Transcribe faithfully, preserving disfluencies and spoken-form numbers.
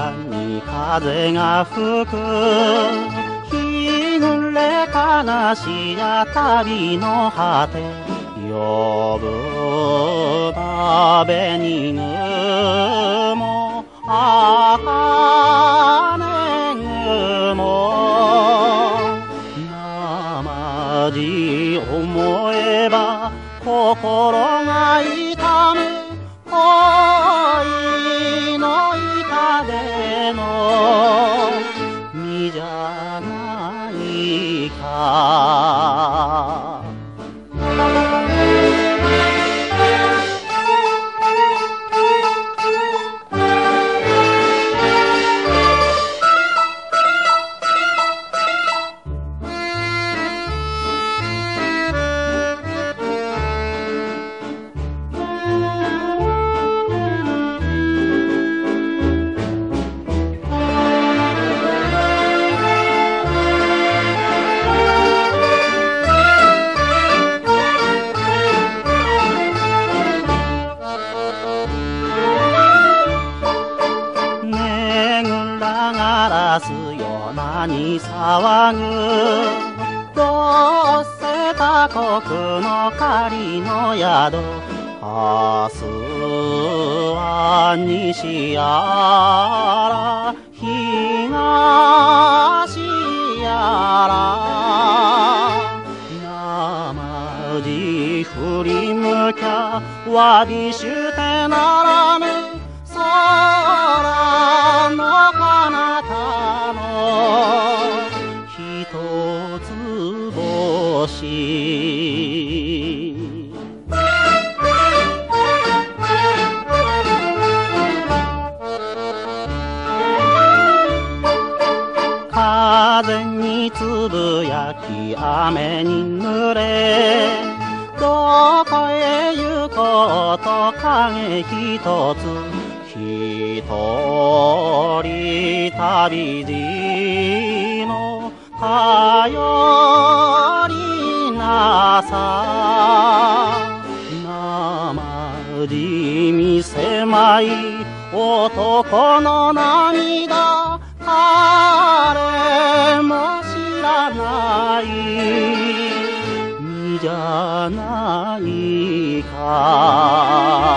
空に風が吹く日暮れ悲しや旅の果て呼ぶ壁にぬも茜雲生地思えば心が痛む恋の痛手の身じゃないかに騒ぐどうせ他国の仮の宿明日は西やら東やら生地振り向きゃわびしてならぬ空の彼方の一つ星風につぶやき雨に濡れどこへ行こうと影ひとつ一人旅路の頼りなさ生地見せまい男の涙誰も知らない身じゃないか